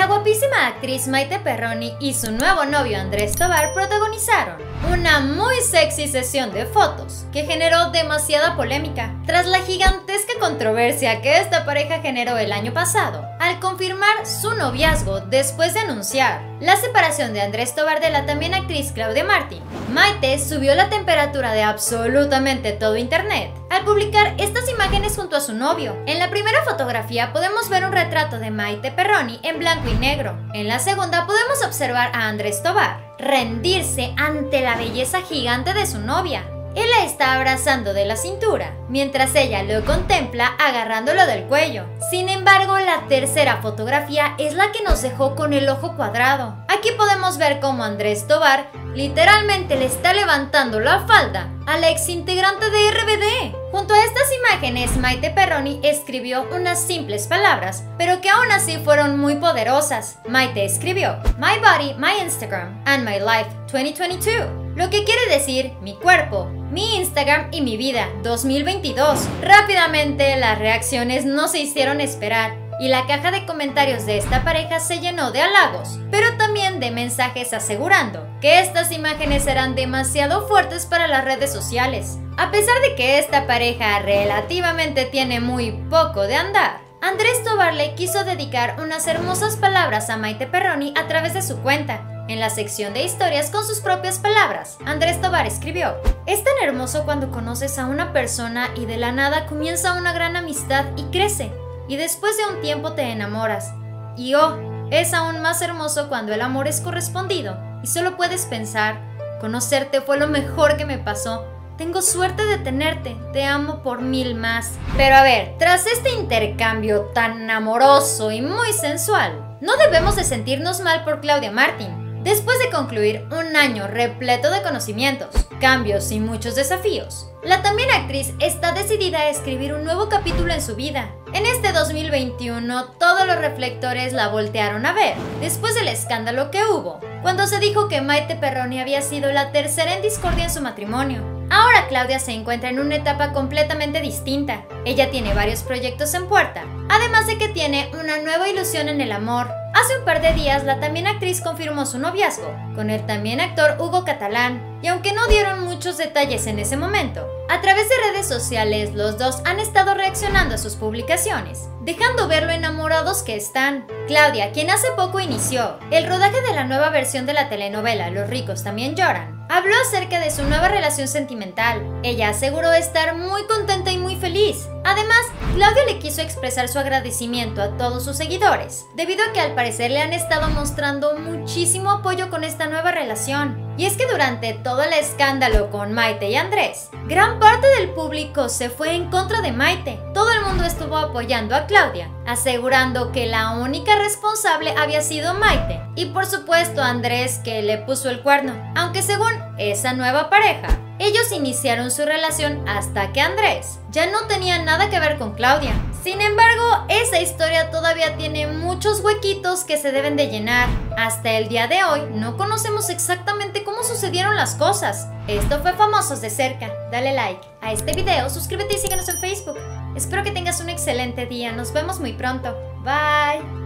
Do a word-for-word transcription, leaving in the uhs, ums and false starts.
La guapísima actriz Maite Perroni y su nuevo novio Andrés Tobar protagonizaron una muy sexy sesión de fotos que generó demasiada polémica tras la gigantesca controversia que esta pareja generó el año pasado al confirmar su noviazgo después de anunciar la separación de Andrés Tobar de la también actriz Claudia Martín. Maite subió la temperatura de absolutamente todo internet al publicar estas imágenes junto a su novio. En la primera fotografía podemos ver un retrato de Maite Perroni en blanco y negro. En la segunda podemos observar a Andrés Tobar rendirse ante la belleza gigante de su novia. Él la está abrazando de la cintura, mientras ella lo contempla agarrándolo del cuello. Sin embargo, la tercera fotografía es la que nos dejó con el ojo cuadrado. Aquí podemos ver cómo Andrés Tobar literalmente le está levantando la falda a la ex integrante de R B D. Junto a estas imágenes, Maite Perroni escribió unas simples palabras, pero que aún así fueron muy poderosas. Maite escribió: My body, my Instagram, and my life twenty twenty-two. Lo que quiere decir mi cuerpo, mi Instagram y mi vida dos mil veintidós. Rápidamente las reacciones no se hicieron esperar y la caja de comentarios de esta pareja se llenó de halagos, pero también de mensajes asegurando que estas imágenes eran demasiado fuertes para las redes sociales. A pesar de que esta pareja relativamente tiene muy poco de andar, Andrés Tobar le quiso dedicar unas hermosas palabras a Maite Perroni a través de su cuenta. En la sección de historias con sus propias palabras, Andrés Tobar escribió: Es tan hermoso cuando conoces a una persona y de la nada comienza una gran amistad y crece, y después de un tiempo te enamoras. Y oh, es aún más hermoso cuando el amor es correspondido y solo puedes pensar: conocerte fue lo mejor que me pasó. Tengo suerte de tenerte, te amo por mil más. Pero a ver, tras este intercambio tan amoroso y muy sensual, no debemos de sentirnos mal por Claudia Martín. Después de concluir un año repleto de conocimientos, cambios y muchos desafíos, la también actriz está decidida a escribir un nuevo capítulo en su vida. En este dos mil veintiuno, todos los reflectores la voltearon a ver, después del escándalo que hubo, cuando se dijo que Maite Perroni había sido la tercera en discordia en su matrimonio. Ahora Claudia se encuentra en una etapa completamente distinta. Ella tiene varios proyectos en puerta, además de que tiene una nueva ilusión en el amor. Hace un par de días la también actriz confirmó su noviazgo con el también actor Hugo Catalán, y aunque no dieron muchos detalles en ese momento, a través de redes sociales los dos han estado reaccionando a sus publicaciones, dejando ver lo enamorados que están. Claudia, quien hace poco inició el rodaje de la nueva versión de la telenovela Los ricos también lloran, habló acerca de su nueva relación sentimental. Ella aseguró estar muy contenta y muy feliz. Además, Claudia le quiso expresar su agradecimiento a todos sus seguidores, debido a que al parecer le han estado mostrando muchísimo apoyo con esta nueva relación. Y es que durante todo el escándalo con Maite y Andrés, gran parte del público se fue en contra de Maite. Todo el mundo estuvo apoyando a Claudia, asegurando que la única responsable había sido Maite, y por supuesto Andrés, que le puso el cuerno, aunque según esa nueva pareja, ellos iniciaron su relación hasta que Andrés ya no tenía nada que ver con Claudia. Sin embargo, esa historia todavía tiene muchos huequitos que se deben de llenar. Hasta el día de hoy no conocemos exactamente cómo sucedieron las cosas. Esto fue Famosos de Cerca. Dale like a este video, suscríbete y síguenos en Facebook. Espero que tengas un excelente día. Nos vemos muy pronto. Bye.